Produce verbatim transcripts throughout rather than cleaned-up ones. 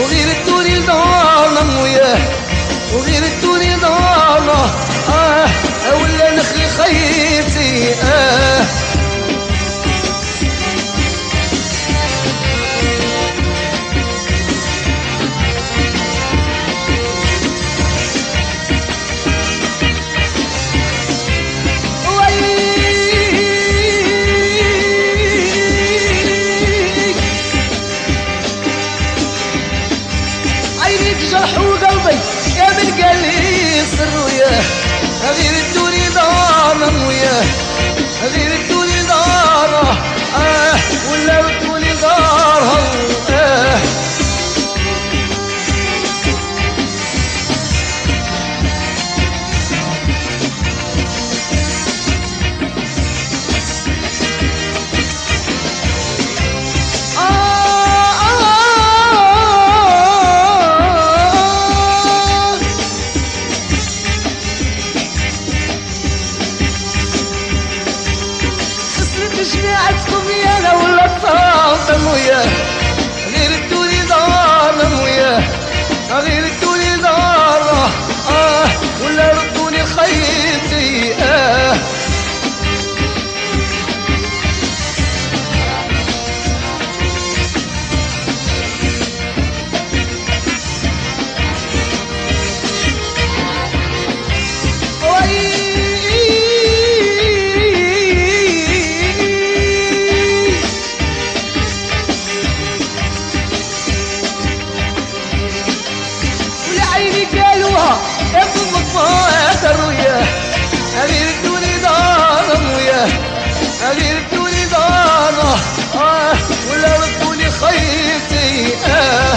وغير الدوري دارنا وياه وغير الدوري دارنا آه ولا نخلي خيتي آه جرح وقلبي يا من قال لي سر وياه غير الدوري دارنا وياه غير الدوري دارنا آه ولا ردولي دارها آه جماعتكم يا انا ولا الطاقم وياه غير الدوري دارنا وياه غير الدوري دارنا اه ولا ردوني خيتي اه يا ضمك ما ترويه غير الدوري دارنا وياه غير الدوري دارنا آه ولا ردوني خيتي آه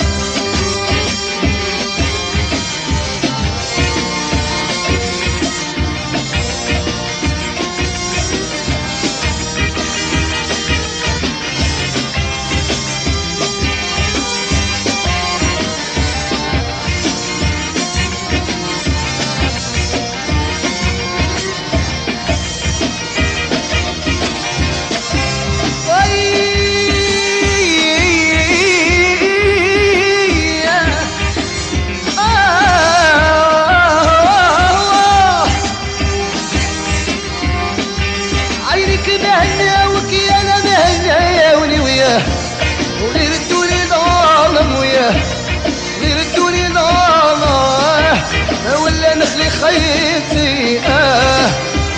مهناوك يا انا مهناوني وياه وغير الدوري ظالم وياه غير الدوري ظالم ولا نخلي خيتي آه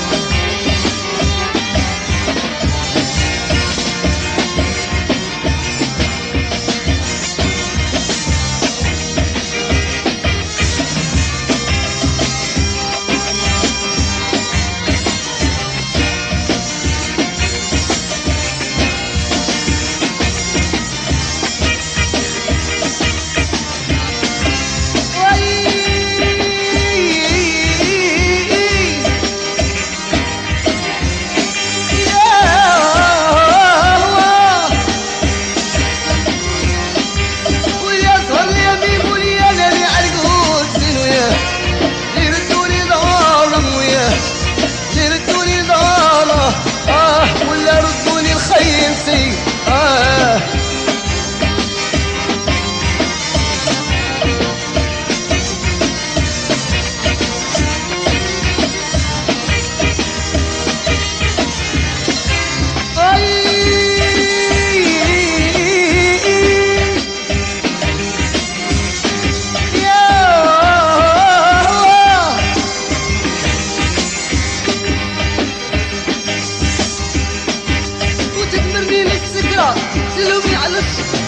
تلومي على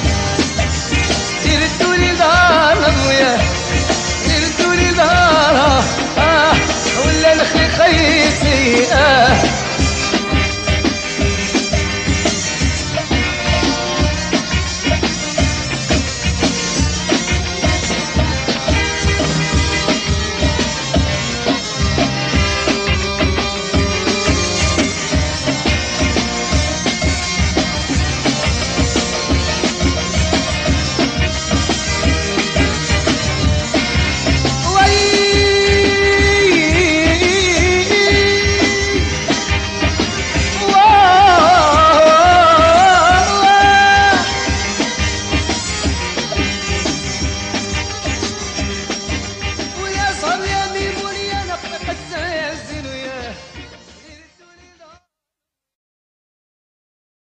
غير الدوري دارنا وياه غير الدوري دارها آه ولا نخلي خيتي آه